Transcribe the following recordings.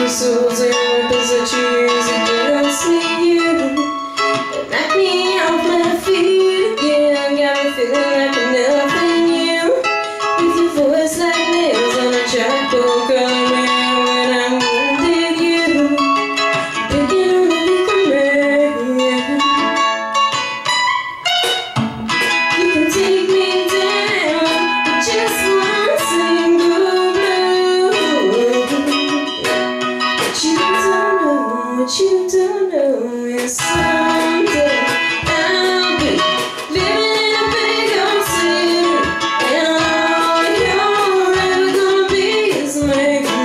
these tools and weapons that you use against me. You knock me off my feet again, got me feeling like I'm nothing new. With your voice like nails on a chalkboard, calling me when I'm wounded. You picking on the weak and red. You can take me down with just one single blow. What you don't know is someday I'll be living in a big old city, and all you're ever gonna be is making me.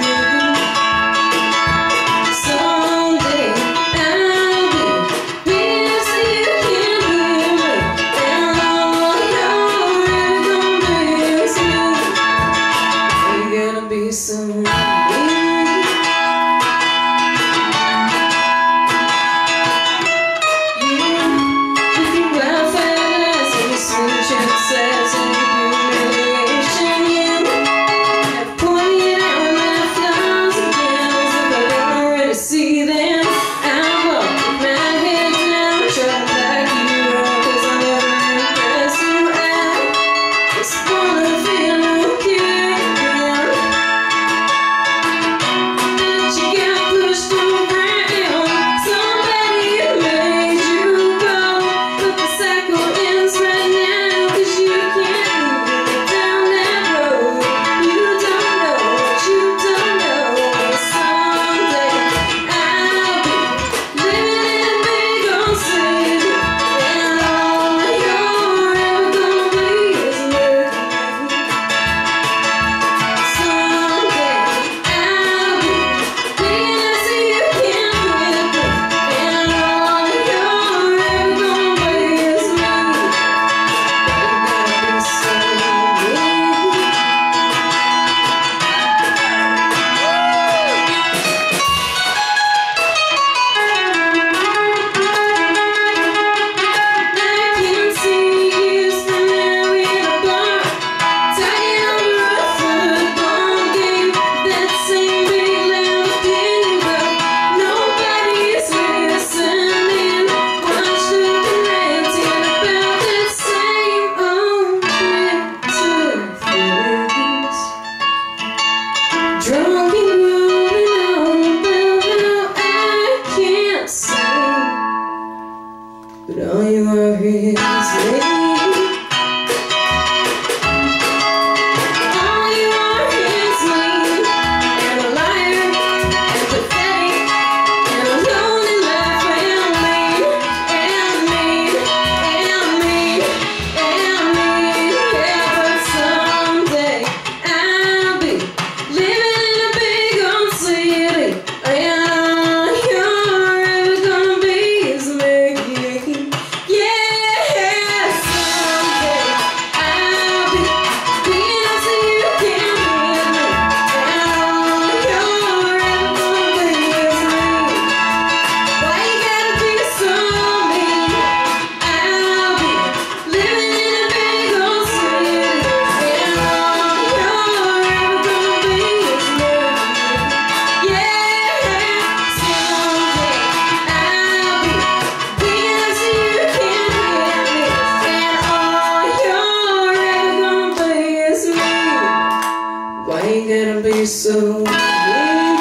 Someday I'll be big enough so you can hear me, and all you're ever gonna be is me. You're gonna be someday. Drunk and rolling on the bell, now I can't sing, but all you are is me. All you are is me, and a liar, and pathetic, and a lonely life, and mean, and mean, and mean, and mean. Yeah, but someday I'll be living Why you gotta be so mean?